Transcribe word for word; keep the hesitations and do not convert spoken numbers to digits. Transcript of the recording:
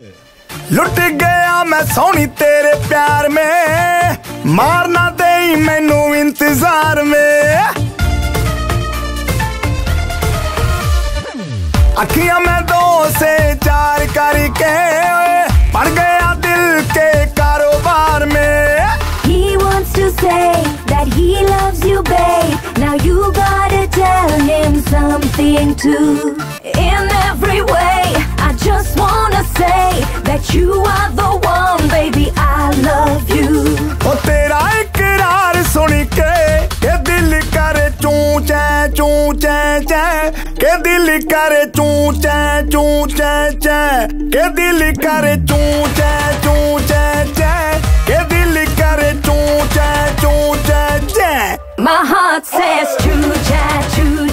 लुट गया मैं सोनी तेरे प्यार में, मारना दे मैनू इंतजार में। अखियां मैं दो से चार करके पड़ गया दिल के कारोबार में। He wants to say that he loves you, babe. Now you gotta tell him something too. In every way, I just wanna say that you are the one, baby. I love you. ओ तेरा इकरार सुन के के दिल करे चूं चै चूं चै चै, के दिल करे चूं चै चूं चै चै, के दिल करे चूं चै चूं चै चै, के दिल करे चूं चै चूं चै चै। My heart says choo cha choo